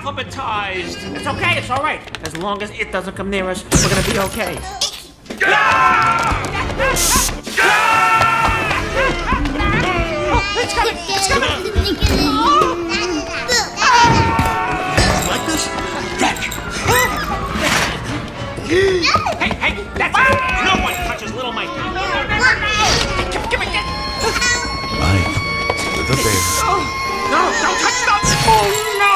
acclimatized. It's okay, it's all right. As long as it doesn't come near us, we're gonna be okay. It's coming! It's coming! Like this? Hey, that's it! No one touches little Mike! Give me that! Mike, the bear. No, don't touch them! Oh, no!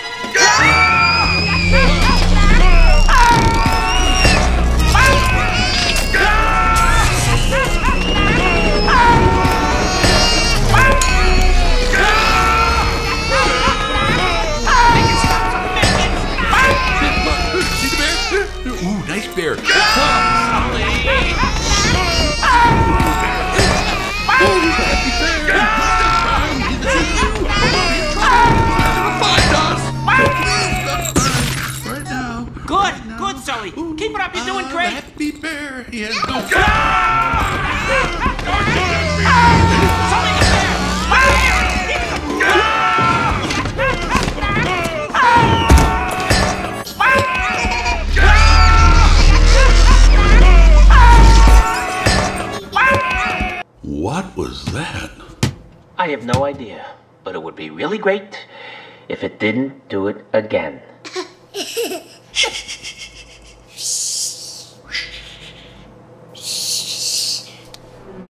Ooh, nice bear. Sulley! Right now. Good, Sulley. Keep it up, you're doing great. Happy bear. He has no. Sulley, the bear! What was that? I have no idea, but it would be really great if it didn't do it again.